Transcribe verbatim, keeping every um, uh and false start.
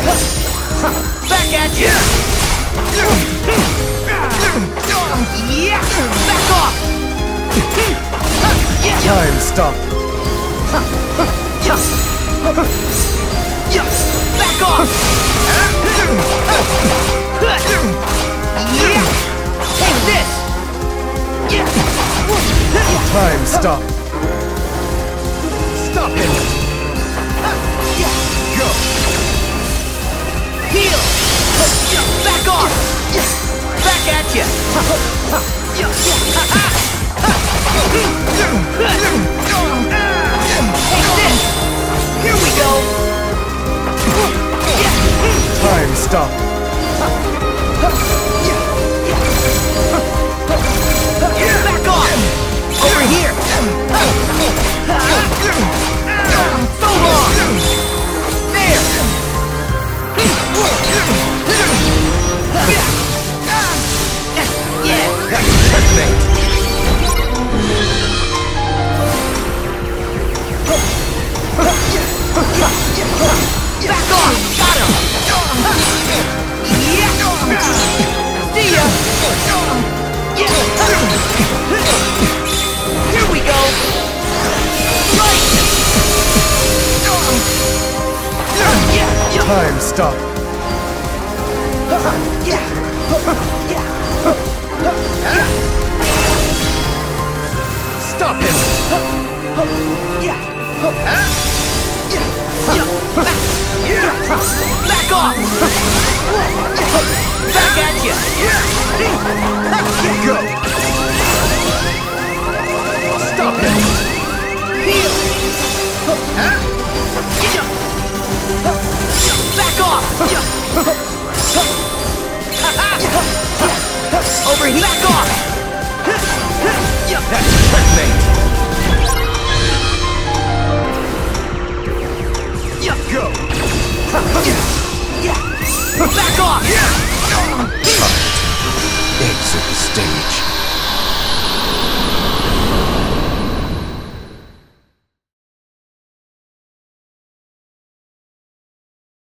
Back at you! Yeah! Back off! Time stop. Back off! Yeah! Take this! Time stop. Stop him. Go. Heal! Back off! Back at you! Take this! Here we go! Time stop. Back off! Over here! So long! There! Yeah! Checkmate. Back off! Got him! Yeah! See ya! Here we go! Right! Time stop. Stop him. Back off! Back at you! Go. Stop him. Heal! Back off! Over here! Back off! Checkmate.